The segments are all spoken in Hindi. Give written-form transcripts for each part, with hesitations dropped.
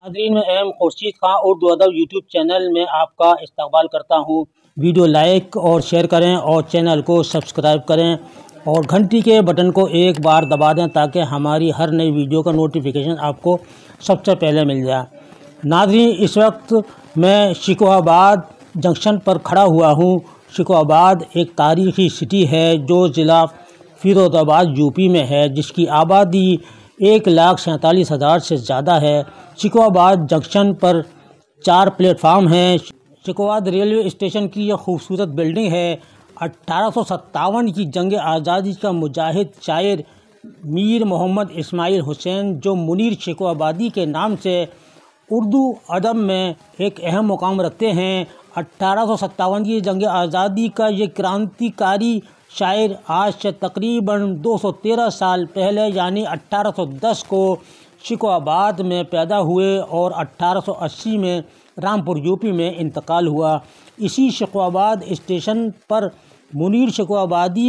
नाज़रीन, मैं एम खुर्शीद खां उर्दू अदब यूट्यूब चैनल में आपका इस्तकबाल करता हूँ। वीडियो लाइक और शेयर करें और चैनल को सब्सक्राइब करें और घंटी के बटन को एक बार दबा दें ताकि हमारी हर नई वीडियो का नोटिफिकेशन आपको सबसे पहले मिल जाए। नाज़रीन, इस वक्त मैं शिकोहाबाद जंक्शन पर खड़ा हुआ हूँ। शिकोहाबाद एक तारीख़ी सिटी है जो ज़िला फ़िरोज़ाबाद यूपी में है, जिसकी आबादी 1,47,000 से ज़्यादा है। शिकोहाबाद जंक्शन पर 4 प्लेटफार्म हैं। शिकोहाबाद रेलवे स्टेशन की यह खूबसूरत बिल्डिंग है 1857 की जंग आज़ादी का मुजाहिद शायर मीर मोहम्मद इस्माइल हुसैन, जो मुनीर शिकोहाबादी के नाम से उर्दू अदब में एक अहम मुकाम रखते हैं। 1857 की जंग आज़ादी का ये क्रांतिकारी शायर आज से तकरीबन 213 साल पहले यानी 1810 को शिकोहाबाद में पैदा हुए और 1880 में रामपुर यूपी में इंतकाल हुआ। इसी शिकोहाबाद स्टेशन पर मुनीर शिकोहाबादी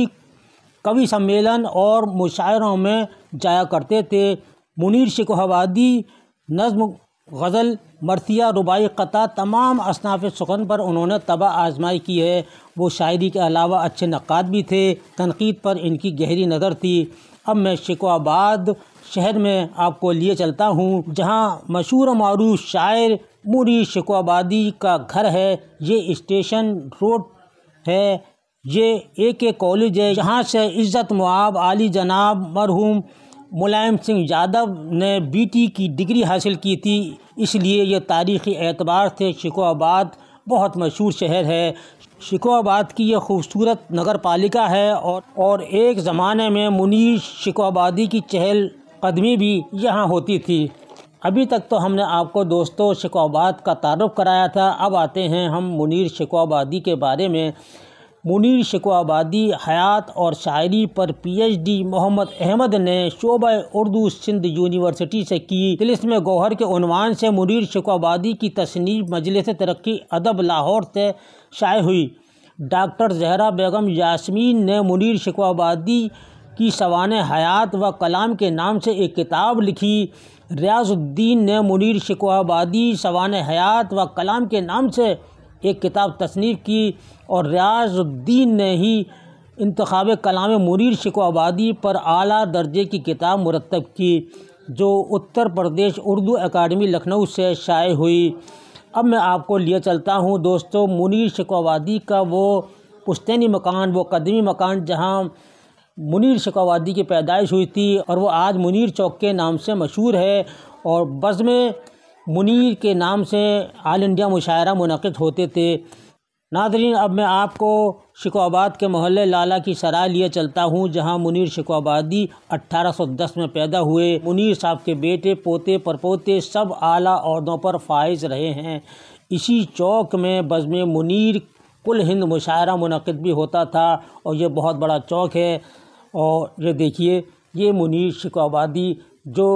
कवि सम्मेलन और मुशायरों में जाया करते थे। मुनीर शिकोहाबादी नज़्म, गज़ल, मरसिया, रुबाई, क़ता तमाम असनाफ़ सुख़न पर उन्होंने तबा आज़माई की है। वो शायरी के अलावा अच्छे नक़ाद भी थे। तनक़ीद पर इनकी गहरी नज़र थी। अब मैं शिकोहाबाद शहर में आपको लिए चलता हूँ, जहाँ मशहूर मारूफ शायर मुनीर शिकोहाबादी का घर है। ये स्टेशन रोड है, ये एक कॉलेज है जहाँ से इज़्ज़त मुआब आली जनाब मरहूम मुलायम सिंह यादव ने बीटी की डिग्री हासिल की थी। इसलिए यह तारीख़ी एतबार से शिकोहाबाद बहुत मशहूर शहर है। शिकोहाबाद की यह खूबसूरत नगर पालिका है और एक ज़माने में मुनीर शिकोहाबादी की चहल कदमी भी यहाँ होती थी। अभी तक तो हमने आपको दोस्तों शिकोहाबाद का तारुफ कराया था। अब आते हैं हम मुनीर शिकोहाबादी के बारे में। मुनीर शिकोहाबादी हयात और शायरी पर PhD मोहम्मद अहमद ने शोबा उर्दू सिंध यूनिवर्सिटी से की। तिलिस्म गौहर के उन्वान से मुनीर शिकोहाबादी की तसनीफ़ मजलिस तरक्की अदब लाहौर से शाये हुई। डॉक्टर ज़हरा बेगम यास्मीन ने मुनीर शिकोहाबादी की सवाने हयात व कलाम के नाम से एक किताब लिखी। रियाज़ुद्दीन ने मुनीर शिकोहाबादी सवाने हयात व कलाम के नाम से एक किताब तसनीफ़ की और रियाज़ुद्दीन ने ही इंतखाब कलाम मुनीर शिकोहाबादी पर आला दर्जे की किताब मुरतब की, जो उत्तर प्रदेश उर्दू अकादमी लखनऊ से शाये हुई। अब मैं आपको लिए चलता हूँ दोस्तों मुनीर शिकोहाबादी का वो पुश्तैनी मकान, वो कदमी मकान जहाँ मुनीर शिकोहाबादी की पैदाइश हुई थी और वो आज मुनीर चौक के नाम से मशहूर है। और बज़्म मुनीर के नाम से ऑल इंडिया मुशायरा मुनक़िद होते थे। नाज़रीन, अब मैं आपको शिकोहाबाद के मोहल्ले लाला की सराय लिए चलता हूँ, जहाँ मुनीर शिकोहाबादी 1810 में पैदा हुए। मुनीर साहब के बेटे, पोते, परपोते सब आला ओहदों पर फाइज़ रहे हैं। इसी चौक में बज़्म मुनीर कुल हिंद मुशायरा मुनक़िद भी होता था और ये बहुत बड़ा चौक है। और ये देखिए, ये मुनीर शिकोहाबादी जो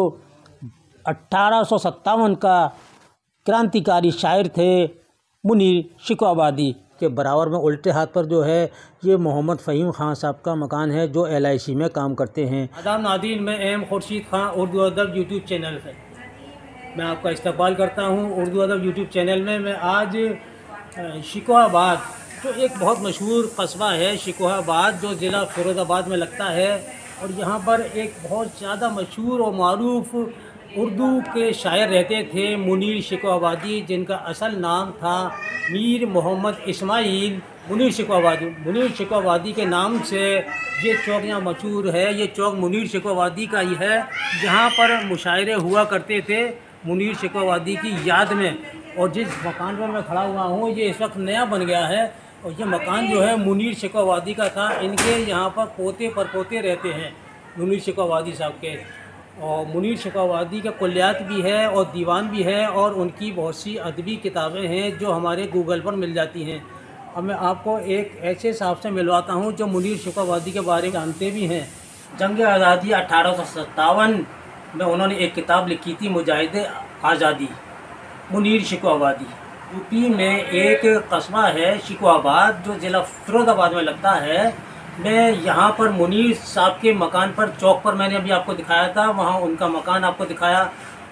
1857 का क्रांतिकारी शायर थे, मुनीर शिकोहाबादी के बराबर में उल्टे हाथ पर जो है ये मोहम्मद फ़हीम ख़ान साहब का मकान है, जो LIC में काम करते हैं। आदाब नाज़रीन, मैं एम खुर्शीद खां उर्दू अदब यूट्यूब चैनल से मैं आपका इस्तकबाल करता हूँ। उर्दू अदब यूट्यूब चैनल में मैं आज शिकोहाबाद, जो एक बहुत मशहूर कस्बा है शिकोहाबाद, जो ज़िला फ़िरोज़ाबाद में लगता है, और यहाँ पर एक बहुत ज़्यादा मशहूर और मारूफ उर्दू के शायर रहते थे मुनीर शिकोहाबादी, जिनका असल नाम था मीर मोहम्मद इस्माइल मुनीर शिकोहाबादी। मुनीर शिकोहाबादी के नाम से ये चौक यहाँ मशहूर है। ये चौक मुनीर शिकोहाबादी का ही है, जहाँ पर मुशायरे हुआ करते थे मुनीर शिकोहाबादी की याद में। और जिस मकान पर मैं खड़ा हुआ हूँ ये इस वक्त नया बन गया है और ये मकान जो है मुनीर शिकोहाबादी का था। इनके यहाँ पर पोते परपोते रहते हैं मुनीर शिकोहाबादी साहब के। और मुनीर शिकोहाबादी का कुल्लियात भी है और दीवान भी है और उनकी बहुत सी अदबी किताबें हैं जो हमारे गूगल पर मिल जाती हैं। अब मैं आपको एक ऐसे साहब से मिलवाता हूँ जो मुनीर शिकोहाबादी के बारे में जानते भी हैं। जंग आज़ादी 1857 में उन्होंने एक किताब लिखी थी, मुजाहिद आज़ादी। मुनीर शिकोहाबादी यूपी में एक कस्बा है शिकोहाबाद, जो ज़िला फ़िरोज़ाबाद में लगता है। मैं यहाँ पर मुनीर साहब के मकान पर, चौक पर मैंने अभी आपको दिखाया था, वहाँ उनका मकान आपको दिखाया।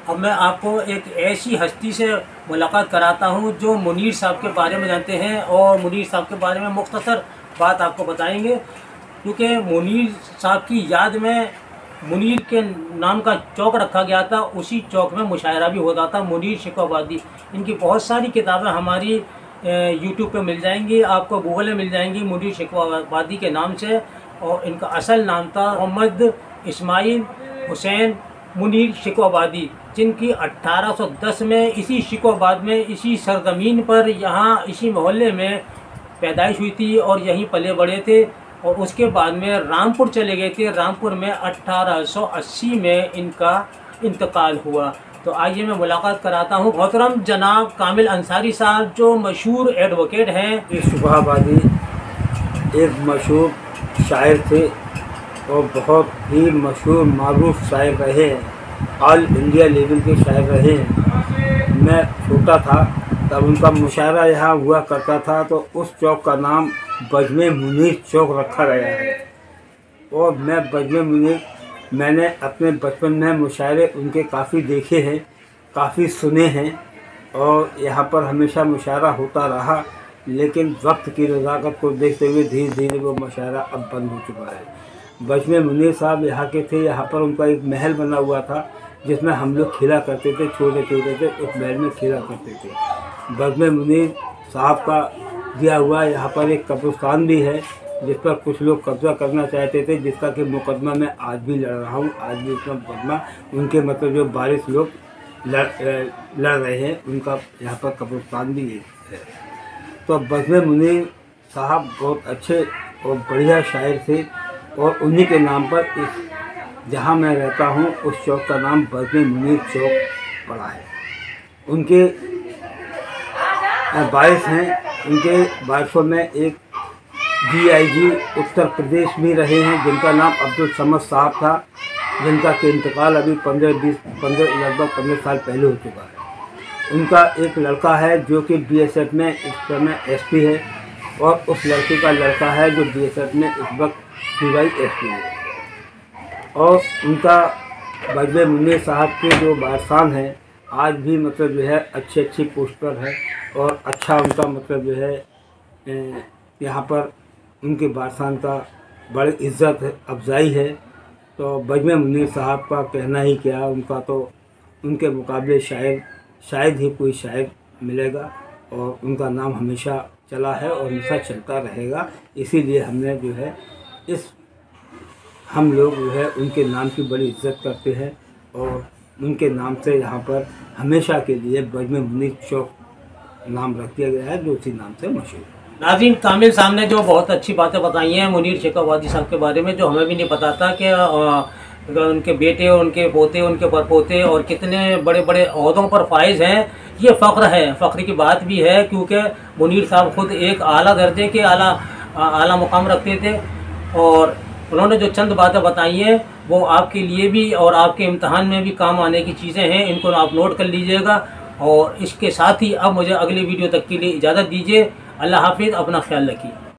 अब मैं आपको एक ऐसी हस्ती से मुलाकात कराता हूं जो मुनीर साहब के बारे में जानते हैं और मुनीर साहब के बारे में मुख्तसर बात आपको बताएंगे, क्योंकि मुनीर साहब की याद में मुनीर के नाम का चौक रखा गया था। उसी चौक में मुशायरा भी होता था, मुनीर शिकवाबादी। इनकी बहुत सारी किताबें हमारी यूट्यूब पे मिल जाएंगी, आपको गूगल में मिल जाएंगी मुनीर शिकवाबादी के नाम से। और इनका असल नाम था मोहम्मद इस्माइल हुसैन मुनीर शिकवाबादी, जिनकी 1810 में इसी शिकवाबाद में, इसी सरजमीन पर, यहाँ इसी मोहल्ले में पैदाइश हुई थी और यहीं पले बड़े थे। और उसके बाद में रामपुर चले गए थे। रामपुर में 1880 में इनका इंतकाल हुआ। तो आइए मैं मुलाकात कराता हूँ मोहतरम जनाब कामिल अंसारी साहब, जो मशहूर एडवोकेट हैं। शिकवाबादी एक मशहूर शायर थे और बहुत ही मशहूर मारूफ शायर रहे हैं, ऑल इंडिया लेवल के शायर रहे हैं। मैं छोटा था तब उनका मुशायरा यहाँ हुआ करता था, तो उस चौक का नाम बजमे मुनीर चौक रखा गया है। और मैं बजमे मुनीर, मैंने अपने बचपन में मुशायरे उनके काफ़ी देखे हैं, काफ़ी सुने हैं और यहाँ पर हमेशा मुशायरा होता रहा। लेकिन वक्त की नज़ाकत को देखते हुए धीरे धीरे वो मुशायरा अब बंद हो चुका है। बजमे मुनीर साहब यहाँ के थे। यहाँ पर उनका एक महल बना हुआ था जिसमें हम लोग खेला करते थे, छोटे छोटे थे, उस महल में खेला करते थे। बजमे मुनीर साहब का दिया हुआ यहाँ पर एक कब्रिस्तान भी है जिस पर कुछ लोग कब्ज़ा करना चाहते थे, जिसका कि मुकदमा मैं आज भी लड़ रहा हूँ। आज भी उसका मुकदमा उनके मतलब जो बारिश लोग लड़ रहे हैं, उनका यहाँ पर कब्रिस्तान भी है। तो बजमे मुनीर साहब बहुत अच्छे और बढ़िया शायर थे और उन्हीं के नाम पर इस जहाँ मैं रहता हूँ उस चौक का नाम बजमे मुनीर चौक पड़ा है। उनके बारिश हैं, उनके बारिशों में एक DIG उत्तर प्रदेश भी रहे हैं जिनका नाम अब्दुल समद साहब था, जिनका के इंतकाल अभी लगभग 15 साल पहले हो चुका है। उनका एक लड़का है जो कि BSF में इस समय SP है और उस लड़के का लड़का है जो BSF में इस वक्त PY SP है। और उनका बजमे मुनीर साहब के जो वारसान हैं आज भी मतलब जो है अच्छी पोस्ट पर है और अच्छा उनका मतलब जो है यहाँ पर उनके वारसान का बड़ी इज़्ज़त अफजाई है। तो बजमे मुनीर साहब का कहना ही क्या, उनका तो उनके मुकाबले शायद ही कोई शायर मिलेगा और उनका नाम हमेशा चला है और हमेशा चलता रहेगा। इसीलिए हमने जो है हम लोग जो है उनके नाम की बड़ी इज़्ज़त करते हैं और उनके नाम से यहाँ पर हमेशा के लिए बजमे मुनीर चौक नाम रख दिया गया है, जो उसी नाम से मशहूर है। नाज़रीन, कामिल साहब ने जो बहुत अच्छी बातें बताई हैं मुनीर शिकवाबादी साहब के बारे में, जो हमें भी नहीं पता था कि उनके बेटे, उनके पोते, उनके परपोते और कितने बड़े बड़े ओहदों पर फाइज हैं। ये फ़ख्र है, फ़ख्र की बात भी है, क्योंकि मुनीर साहब ख़ुद एक आला दर्जे के आला मुकाम रखते थे। और उन्होंने जो चंद बातें बताई हैं वो आपके लिए भी और आपके इम्तहान में भी काम आने की चीज़ें हैं, इनको आप नोट कर लीजिएगा। और इसके साथ ही अब मुझे अगली वीडियो तक के लिए इजाज़त दीजिए। अल्लाह हाफिज़, अपना ख्याल रखिए।